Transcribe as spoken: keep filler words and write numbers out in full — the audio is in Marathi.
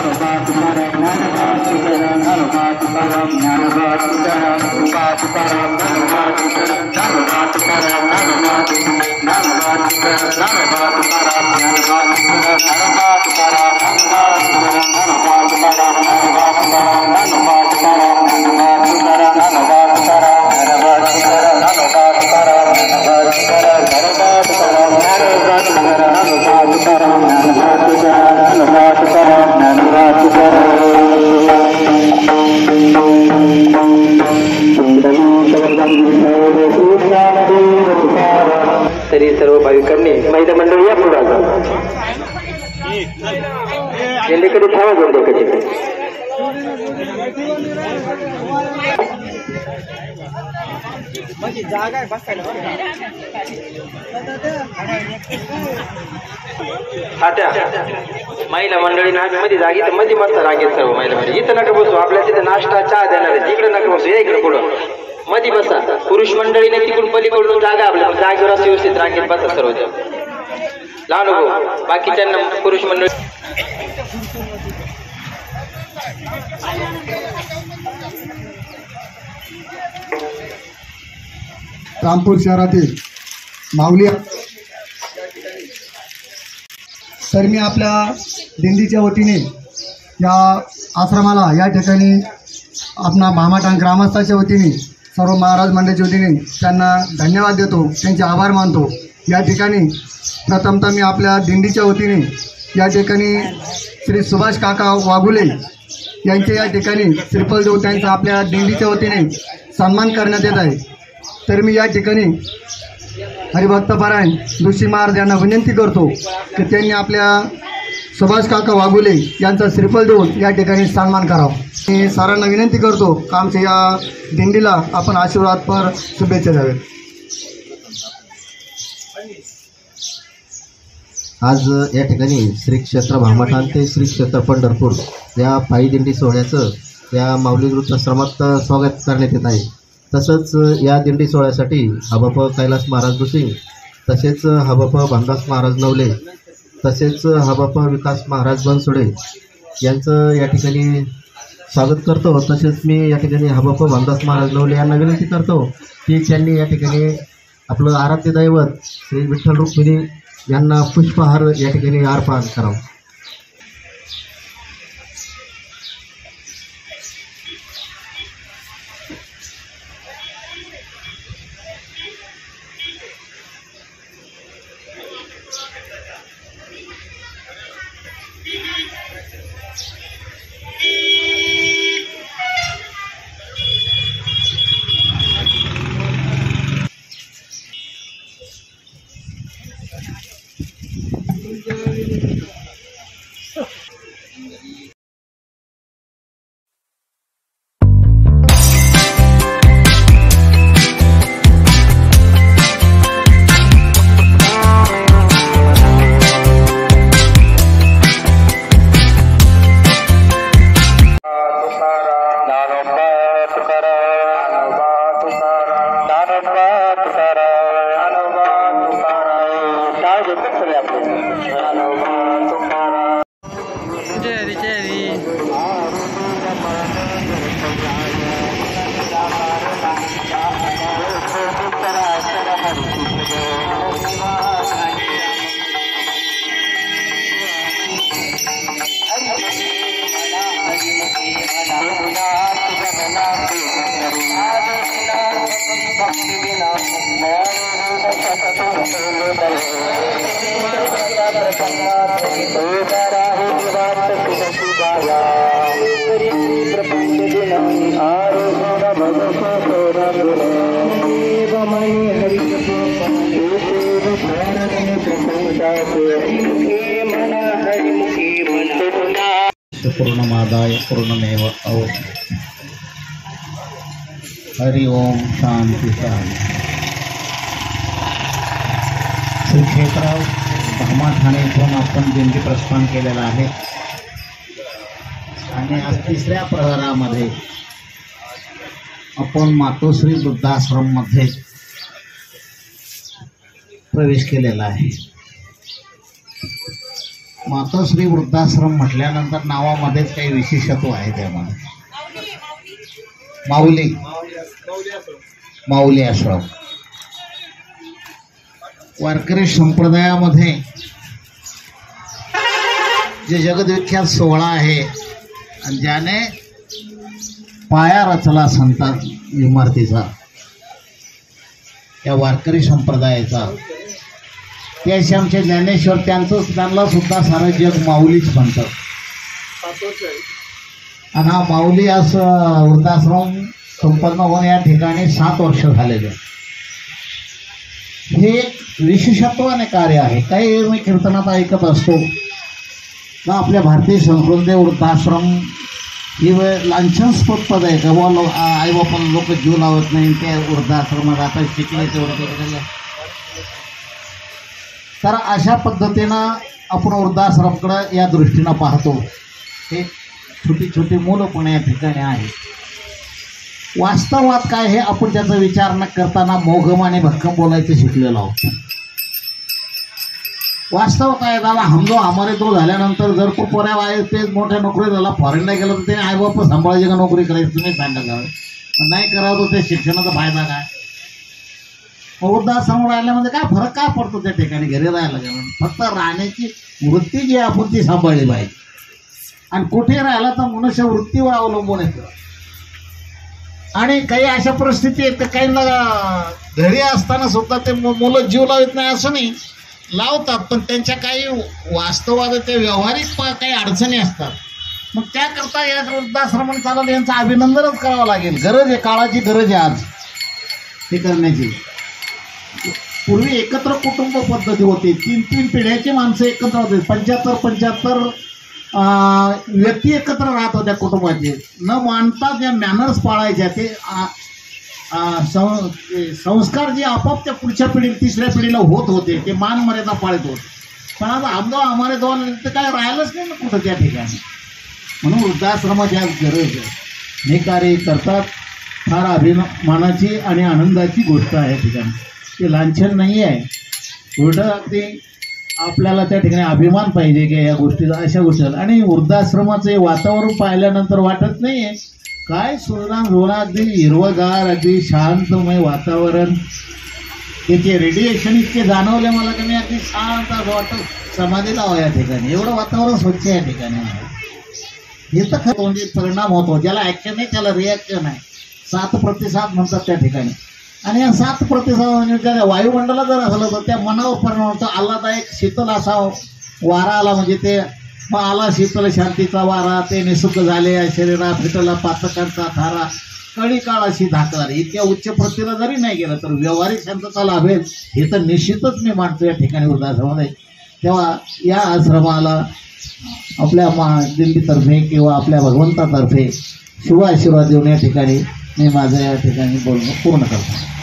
तरी सर्व भाविकांनी महिला मंडळी या पुढे गेंडेकडे थांबा गेंडेकडे जागा आहे बसायला महिला मंडळी मध्ये जागी तर मध्ये मस्त रागेत सर्व महिला मंडळी इथं नका बसू आपल्या तिथे नाश्ता चहा देणार आहे तिकडे नका बसू या इकडे पुढं मध्ये बसा पुरुष मंडळीने तिकडून पलीकडून जागा आपल्या जागेवर असं व्यवस्थित रांगेत बसा सर्वजण लहान हो बाकीच्यांना पुरुष मंडळी रामपूर शहरातील माऊली तर मी आपल्या दिंडीच्या वतीने या आश्रमाला या ठिकाणी आपणा भामाटांग ग्रामस्थाच्या वतीने सर्व महाराज मंडळाच्या वतीने त्यांना धन्यवाद देतो त्यांचे आभार मानतो। या ठिकाणी प्रथमतः मी आपल्या दिंडीच्या वतीने या ठिकाणी श्री सुभाष काका वाघुले यांचे या ठिकाणी श्रीफल देऊ त्यांचा आपल्या दिंडीच्या वतीने सन्मान करण्यात येत आहे। तर मी या ठिकाणी हरिभक्तपरायण ऋषी महाराज यांना विनंती करतो की त्यांनी आपल्या सुभाष काका वाघुले यांचा श्रीफल देऊन या ठिकाणी सन्मान करावा। मी सारांना विनंती करतो की आमच्या या दिंडीला आपण आशीर्वादपर शुभेच्छा द्यावेत। आज या ठिकाणी श्री क्षेत्र भामाठाण ते श्री क्षेत्र पंढरपूर या पायी दिंडी सोहळ्याचं या माऊली वृत्ताश्रमात स्वागत करण्यात येत आहे। तसंच या दिंडी सोहळ्यासाठी हबप कैलास महाराज दुसिंग तसेच हबप भानदास महाराज नवले तसेच हबप विकास महाराज बनसोडे यांचं या ठिकाणी स्वागत करतो। तसेच मी या ठिकाणी हबप भानदास महाराज नवले यांना विनंती करतो की त्यांनी या ठिकाणी आपलं आराध्य दैवत श्री विठ्ठल रुक्मिणी यांना पुष्पहार या ठिकाणी अर्पण करावं। पूर्णमादाय पूर्णमेव अवशिष्यते। हरि ओम शांति शांति। श्री क्षेत्र भामाठाण येथून आपण दिंडी प्रस्थान केलेला आहे आणि आज तिसऱ्या प्रहरामध्ये आपण मातोश्री वृद्धाश्रम मध्ये प्रवेश केलेला आहे। मातोश्री वृद्धाश्रम म्हटल्यानंतर नावामध्येच काही विशेषत्व आहे त्यामध्ये. माऊली माऊली आश्रम वारकरी संप्रदायामध्ये जे जगद्विख्यात सोहळा आहे आणि ज्याने पाया रचला संत इमारतीचा, या वारकरी संप्रदायाचा, ते असे आमचे ज्ञानेश्वर, त्यांचं त्यांना सुद्धा सारं जग माऊलीच म्हणतं. आणि हा माऊली असं वृद्धाश्रम संपन्न होऊन या ठिकाणी सात वर्ष झालेले. हे एक विशेषत्वाने कार्य आहे. काही मी कीर्तनात ऐकत असतो का आपल्या भारतीय संस्कृतीमध्ये वृद्धाश्रम ही लांछनास्पद पद आहे का, लो आईबापाला लोक जीव लावत नाही, त्या वृद्धाश्रमात आता शिकले तेवढं. तर अशा पद्धतीनं आपण वृद्धाश्रमकडं या दृष्टीनं पाहतो. हे छोटी छोटी मुलं पण या ठिकाणी आहे. वास्तवात काय हे आपण त्याचा विचार न करताना मोघम आणि भक्कम बोलायचं शिकलेलो आहोत. वास्तव काय झाला, हमदो हमारे तो झाल्यानंतर जर तो पोऱ्या आहे ते मोठ्या नोकरी झाला, फॉरेनला गेलं तर त्याने आईबाप सांभाळायची का नोकरी करायची तुम्ही सांगा जावं, नाही करावं तर ते शिक्षणाचा फायदा काय. वृद्धाश्रम राहिल्यामध्ये काय फरक काय पडतो त्या ठिकाणी घरी राहायला गेलं, फक्त राहण्याची वृत्ती जी आपण ती सांभाळली पाहिजे. आणि कुठे राहिला तर मनुष्य वृत्तीवर अवलंबून येतं. आणि काही अशा परिस्थिती आहेत तर काहींना घरी असताना सुद्धा ते मुलं जीव लावत नाही असं नाही, लावतात, पण त्यांच्या काही वास्तवात ते व्यावहारिक काही अडचणी असतात. मग त्याकरता या वृद्धाश्रमाने चालवलं यांचं अभिनंदनच करावं लागेल. गरज आहे, काळाची गरज आहे आज हे करण्याची. पूर्वी एकत्र कुटुंब पद्धती होती, तीन तीन पिढ्याची माणसं एकत्र होते, पंच्याहत्तर पंच्याहत्तर व्यक्ती एकत्र राहत होत्या कुटुंबाचे. न मानता ज्या मॅनर्स पाळायच्या ते संस्कार जे आपोआप त्या पुढच्या पिढी तिसऱ्या पिढीला होत होते, ते मान मर्यादा पाळत होते. पण आता आमदा आम्हाला दोन ते काय राहिलंच नाही ना कुठं त्या ठिकाणी. म्हणून वृद्धाश्रमाची आज गरज आहे. हे कार्य करतात, फार अभिमानाची आणि आनंदाची गोष्ट आहे ठिकाणी. ते लांछन नाही आहे, उलटं अगदी आपल्याला त्या ठिकाणी अभिमान पाहिजे की या गोष्टीचा, अशा गोष्टी. आणि वृद्धाश्रमाचं वातावरण पाहिल्यानंतर वाटत नाही आहे काय सुरला जोडा, अगदी हिरवगार, अगदी शांतमय वातावरण. त्याचे रेडिएशन इतके जाणवले मला की मी अगदी शांत असं वाटतं समाधी लावा या ठिकाणी. एवढं वातावरण स्वच्छ या ठिकाणी आहे. हे तर खरं परिणाम होतो, ज्याला ॲक्शन आहे त्याला रिॲक्शन आहे. सात प्रतिसाद म्हणतात त्या ठिकाणी. आणि या सात प्रतिसाद म्हणजे वायुमंडला जर असलं तर त्या मनावर परिणाम होतो. आल्हादायक शीतल असा वारा आला म्हणजे ते मग आला शीतल शांतीचा वारा, ते निसुख झाले शरीरा फिटला पातकांचा थारा, कडी काळ अशी धाकार. इतक्या उच्च प्रतीला जरी नाही गेलं तर व्यावहारिक शांतता लाभेल हे तर निश्चितच मी मानतो या ठिकाणी वृद्धाश्रमामध्ये. तेव्हा या आश्रमाला आपल्या मा दिल्लीतर्फे किंवा आपल्या भगवंतातर्फे शुभ आशीर्वाद देऊन या ठिकाणी मी माझं या ठिकाणी बोलणं पूर्ण करतो.